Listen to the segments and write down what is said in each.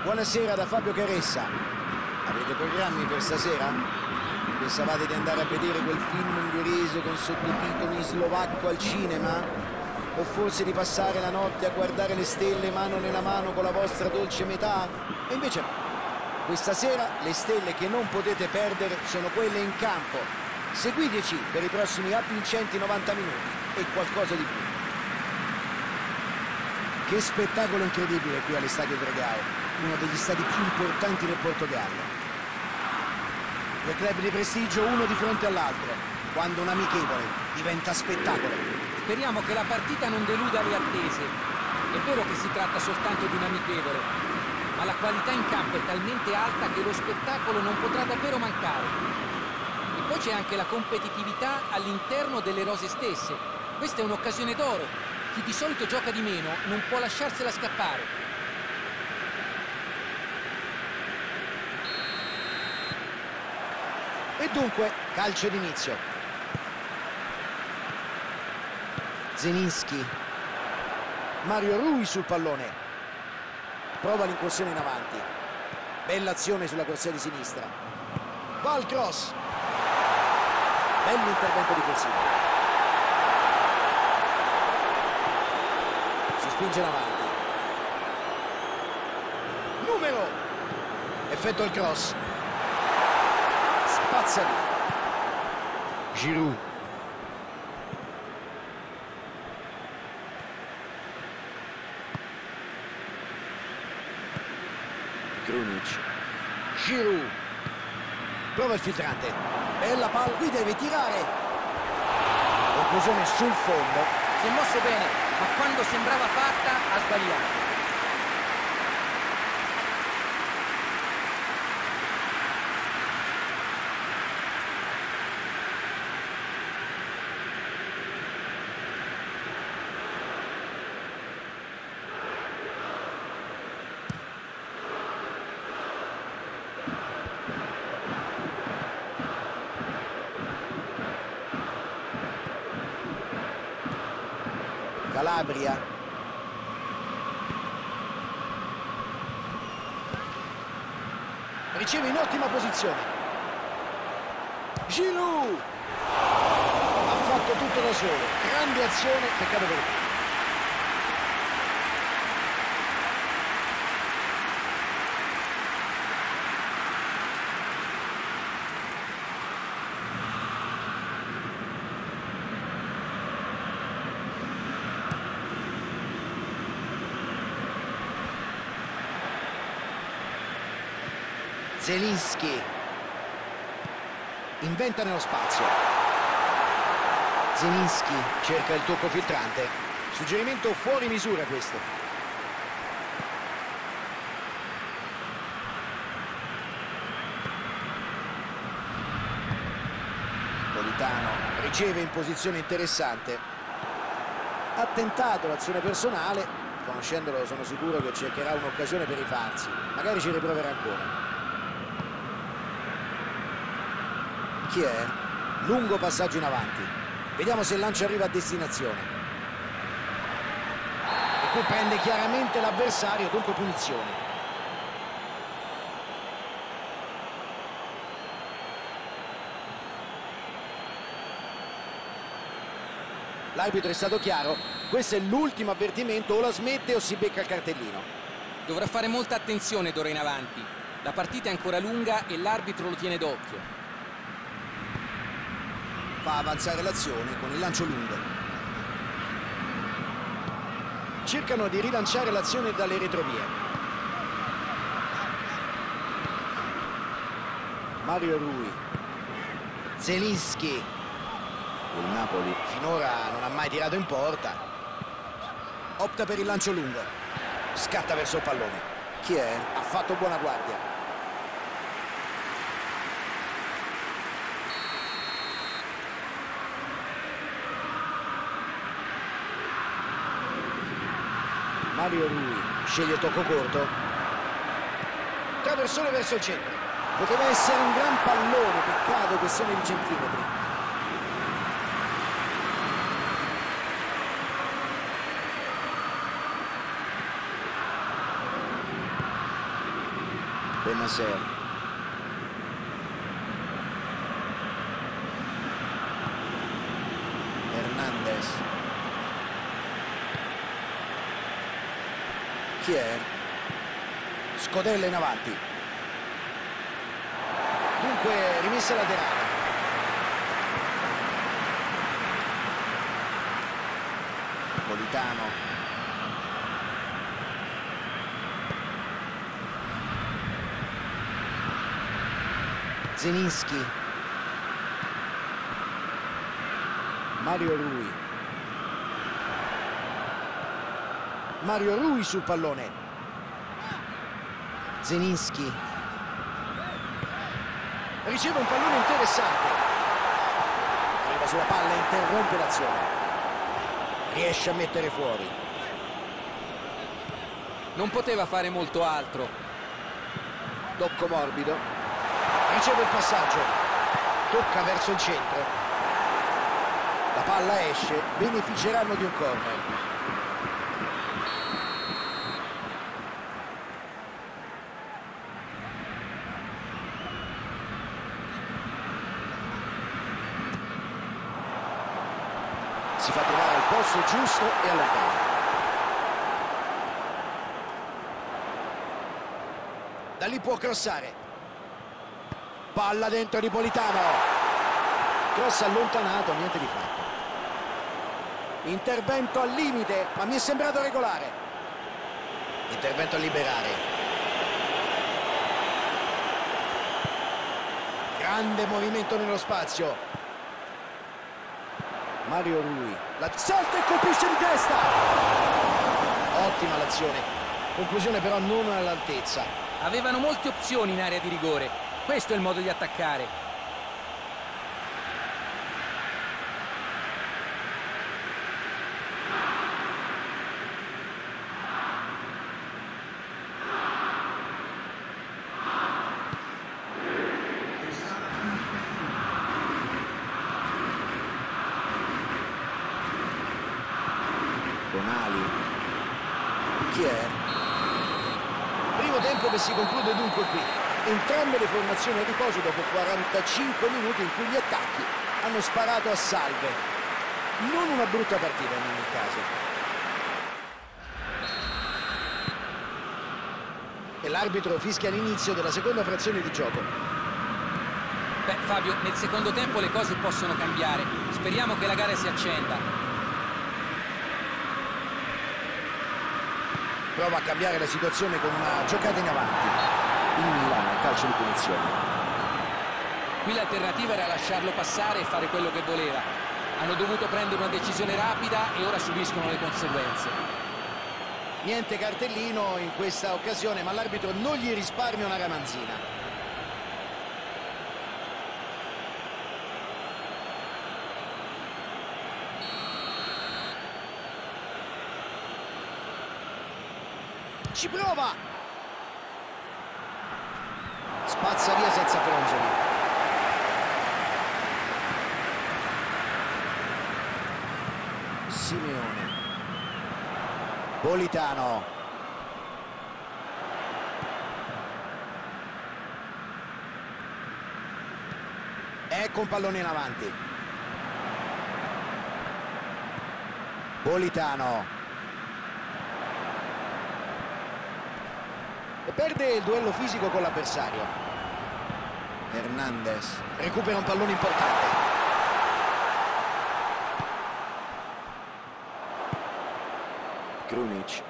Buonasera da Fabio Caressa. Avete programmi per stasera? Pensavate di andare a vedere quel film ungherese con sottotitoli in slovacco al cinema? O forse di passare la notte a guardare le stelle mano nella mano con la vostra dolce metà? E invece no. Questa sera le stelle che non potete perdere sono quelle in campo. Seguiteci per i prossimi avvincenti 90 minuti e qualcosa di più. Che spettacolo incredibile qui all'Estadio Dragao, uno degli stadi più importanti del Portogallo. Due club di prestigio uno di fronte all'altro, quando un amichevole diventa spettacolo. Speriamo che la partita non deluda le attese. È vero che si tratta soltanto di un amichevole, ma la qualità in campo è talmente alta che lo spettacolo non potrà davvero mancare. E poi c'è anche la competitività all'interno delle rose stesse. Questa è un'occasione d'oro. Chi di solito gioca di meno non può lasciarsela scappare. E dunque, calcio d'inizio. Zelinski. Mario Rui sul pallone. Prova l'incursione in avanti. Bella azione sulla corsia di sinistra. Va al cross. Bell'intervento difensivo. Si spinge in avanti. Numero. Effettua il cross. Spazza via. Giroud. Krunic. Giroud. Prova il filtrante. Bella palla, qui deve tirare. Conclusione sul fondo. Si è mosso bene, ma quando sembrava fatta ha sbagliato. Calabria. Riceve in ottima posizione. Giroud. Ha fatto tutto da solo. Grande azione, peccato per lui. Zelinski inventa nello spazio. Zelinski cerca il tocco filtrante. Suggerimento fuori misura questo. Politano riceve in posizione interessante. Ha tentato l'azione personale. Conoscendolo sono sicuro che cercherà un'occasione per rifarsi. Magari ci riproverà ancora. Chi è? Lungo passaggio in avanti. Vediamo se il lancio arriva a destinazione. E qui prende chiaramente l'avversario, dunque punizione. L'arbitro è stato chiaro. Questo è l'ultimo avvertimento, o la smette o si becca il cartellino. Dovrà fare molta attenzione d'ora in avanti. La partita è ancora lunga e l'arbitro lo tiene d'occhio. Fa avanzare l'azione con il lancio lungo. Cercano di rilanciare l'azione dalle retrovie. Mario Rui. Zelinski. Il Napoli finora non ha mai tirato in porta. Opta per il lancio lungo. Scatta verso il pallone. Chi è? Ha fatto buona guardia. Mario Rui sceglie il tocco corto. Traversone verso il centro. Poteva essere un gran pallone, peccato questione di centimetri. Bennacer. Hernandez. Kier. Scodella in avanti. Dunque rimessa laterale. Politano. Zelinski. Mario Rui. Mario Rui sul pallone. Zelinski. Riceve un pallone interessante. Arriva sulla palla e interrompe l'azione. Riesce a mettere fuori. Non poteva fare molto altro. Tocco morbido. Riceve il passaggio. Tocca verso il centro. La palla esce. Beneficeranno di un corner. Si fa trovare al posto giusto e allontana. Da lì può crossare. Palla dentro di Politano. Cross allontanato, niente di fatto. Intervento al limite, ma mi è sembrato regolare. Intervento a liberare. Grande movimento nello spazio. Mario Rui, la salta e colpisce di testa. Ottima l'azione. Conclusione però non all'altezza. Avevano molte opzioni in area di rigore. Questo è il modo di attaccare. Tonali. Chi è? Primo tempo che si conclude dunque qui. Entrambe le formazioni a riposo dopo 45 minuti in cui gli attacchi hanno sparato a salve. Non una brutta partita in ogni caso. E l'arbitro fischia l'inizio della seconda frazione di gioco. Beh, Fabio, nel secondo tempo le cose possono cambiare. Speriamo che la gara si accenda. Prova a cambiare la situazione con una giocata in avanti. Il Milan è calcio di punizione. Qui l'alternativa era lasciarlo passare e fare quello che voleva. Hanno dovuto prendere una decisione rapida e ora subiscono le conseguenze. Niente cartellino in questa occasione, ma l'arbitro non gli risparmia una ramanzina. Ci prova! Spazza via senza fronzoli. Simeone. Politano. Ecco un pallone in avanti. Politano. E perde il duello fisico con l'avversario. Hernandez recupera un pallone importante. Krunic.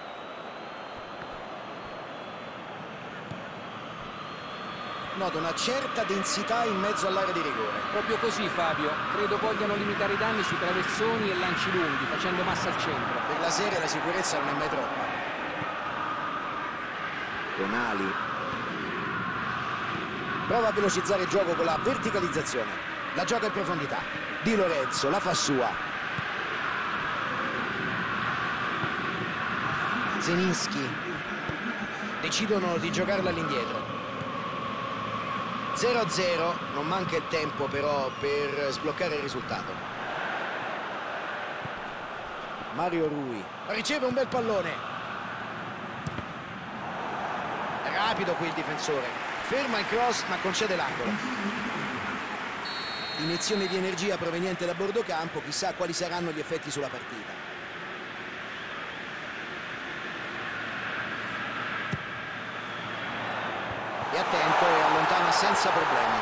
Nota una certa densità in mezzo all'area di rigore. Proprio così, Fabio. Credo vogliano limitare i danni sui traversoni e lanci lunghi, facendo massa al centro. Per la serie la sicurezza non è mai troppa. Tonali. Prova a velocizzare il gioco con la verticalizzazione. La gioca in profondità. Di Lorenzo la fa sua. Zelinski. Decidono di giocarla all'indietro. 0-0, non manca il tempo però per sbloccare il risultato. Mario Rui riceve un bel pallone. Rapido qui il difensore, ferma il cross ma concede l'angolo. Iniezione di energia proveniente da bordo campo, chissà quali saranno gli effetti sulla partita. È attento e allontana senza problemi.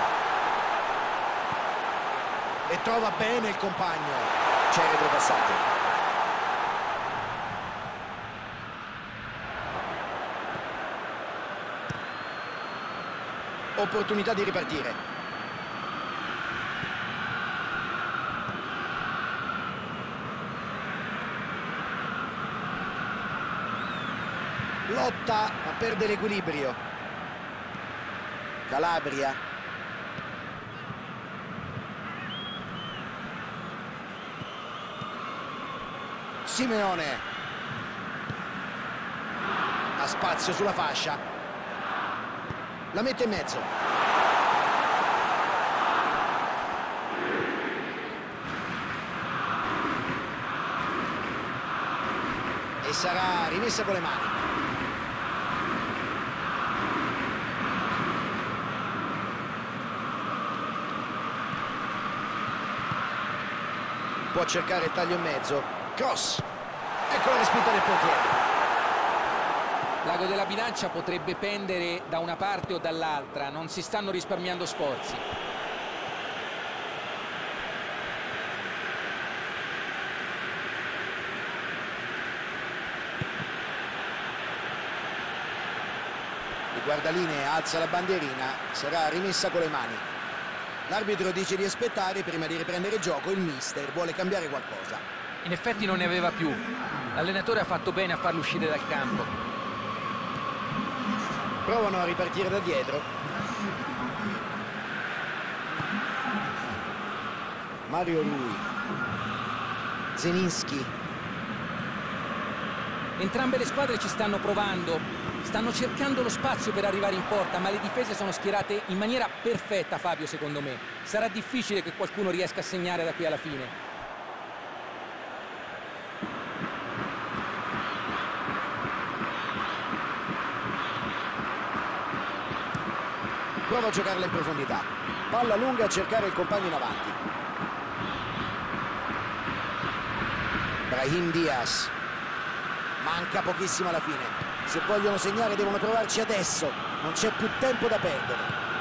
E trova bene il compagno. C'è retropassaggio. Opportunità di ripartire. Lotta ma perde l'equilibrio. Calabria. Simeone. Ha spazio sulla fascia. La mette in mezzo. E sarà rimessa con le mani. Può cercare il taglio in mezzo. Cross. Ecco la respinta del portiere. L'ago della bilancia potrebbe pendere da una parte o dall'altra, non si stanno risparmiando sforzi. Il guardalinee alza la bandierina, sarà rimessa con le mani. L'arbitro dice di aspettare prima di riprendere il gioco, il mister vuole cambiare qualcosa. In effetti non ne aveva più. L'allenatore ha fatto bene a farlo uscire dal campo. Provano a ripartire da dietro. Mario Rui. Zelinski. Entrambe le squadre ci stanno provando, stanno cercando lo spazio per arrivare in porta, ma le difese sono schierate in maniera perfetta, Fabio, secondo me. Sarà difficile che qualcuno riesca a segnare da qui alla fine. Prova a giocarla in profondità. Palla lunga a cercare il compagno in avanti. Brahim Diaz. Manca pochissimo alla fine. Se vogliono segnare devono provarci adesso. Non c'è più tempo da perdere.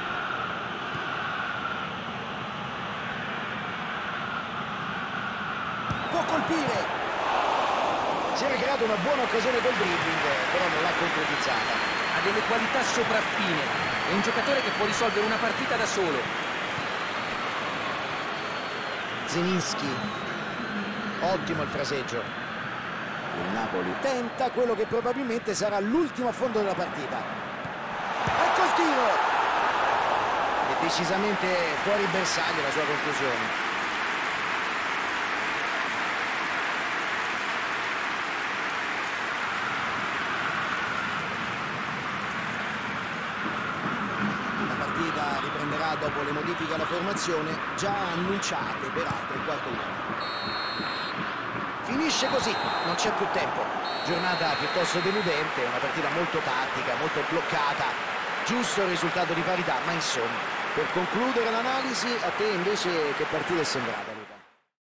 Può colpire. Si era creata una buona occasione col dribbling, però non l'ha concretizzata. Ha delle qualità sopraffine. È un giocatore che può risolvere una partita da solo. Zelinski. Ottimo il fraseggio. Il Napoli tenta quello che probabilmente sarà l'ultimo affondo della partita. Ecco il tiro! È decisamente fuori bersaglio la sua conclusione. Riprenderà dopo le modifiche alla formazione già annunciate peraltro il quarto uomo. Finisce così, non c'è più tempo. Giornata piuttosto deludente, una partita molto tattica, molto bloccata. Giusto il risultato di parità, ma insomma, per concludere l'analisi, a te invece che partita è sembrata?